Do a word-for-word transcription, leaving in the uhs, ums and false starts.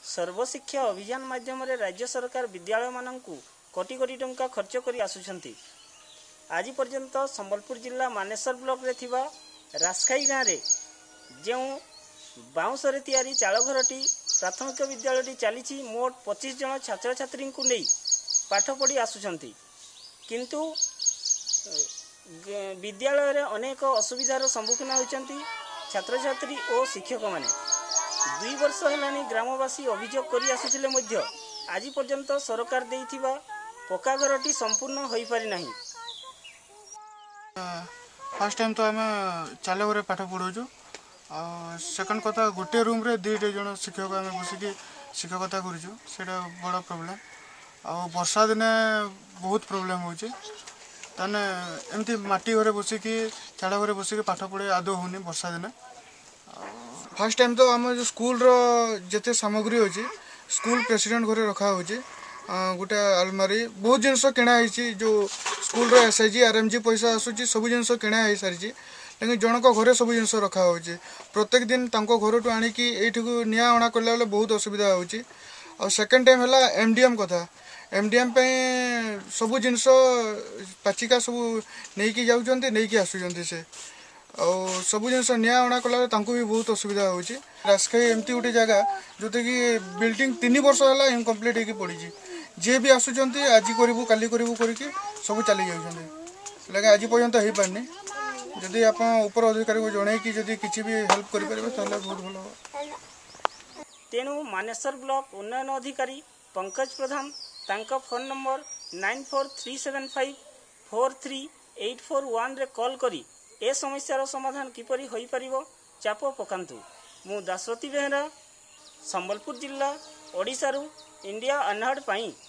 सर्वशिक्षा अभियान माध्यम राज्य सरकार विद्यालय मानू कोटी कोटी टंका खर्च कर आसुछंती। आज पर्यंत संबलपुर जिला मानेसर ब्लॉक रे थिबा रास्काई गाँव रे जो बाउंसरे तैयारी चालघरटी प्राथमिक विद्यालयटी चली मोट पच्चीस जन छात्र छात्री को नहीं पाठ पढ़ी आसुछंती, किंतु विद्यालय रे अनेक असुविधार सम्मुखीन होती छात्र छात्री और शिक्षक माने। दुई वर्ष है ग्रामवासी अभियोग कर आसुथिले मध्य आज पर्यंत सरकार देइथिबा पक्का घरटी संपूर्ण हो पारि नाही। फर्स्ट टाइम तो आम चाल घरे पाठ पढ़ाऊँ। सेकंड कथा गोटे रूम रे दुईटे जन शिक्षक आम बसिक शिक्षकता करूँ, सेटा बड़ा प्रोब्लेम। आ वर्षा दिने बहुत प्रोब्लेम होचे, ताने एमती माटी घरे बसिक चाल घरे बसिक पाठ पढ़े आदौ होनी वर्षा दिने। फर्स्ट टाइम तो आम जो स्कूल रो जते सामग्री अच्छी स्कूल प्रेसिडेंट घरे रखा हो गोटे अलमारी बहुत जिनस किणा जो स्कूल रो एसआईजी आरएमजी पैसा आसूची सब जिनस किणा हो सारी, लेकिन जनक घरे सब जिनस रखा हो प्रत्येक दिन तांको घर टू आनिकी एठी को निया अणा करला बेले बहुत असुविधा होची। और सेकंड टाइम है एमडीएम कथा, एमडीएम पे सब जिनस पाचिका सब नहीं की जाउचंती नहीं की आसुचंती से और सब जिन निया अणा कला भी बहुत असुविधा होची। रास्काई एमती गोटे जगह जो कि बिल्डिंग तीन वर्ष है इनकम्प्लीट होगी पड़ी, जी भी आसुचंती आज करूँ काली करूँ करके सब चली जाउचंती, लेकिन आज पर्यंत हो पारनी। जदि आप ऊपर अधिकारी को जन कि जदि किसी भी हेल्प करें बहुत भल। तेणु मानेसर ब्लॉक उन्नयन अधिकारी पंकज प्रधान तांका phone number nine four three seven five four three eight four one रे कॉल करी ए समस्यार समाधान किपरि होई परिबो चाप पकांतु। मु दासरथी बेहेरा संबलपुर जिला ओडिशा रु इंडिया अनहर्ड पाई।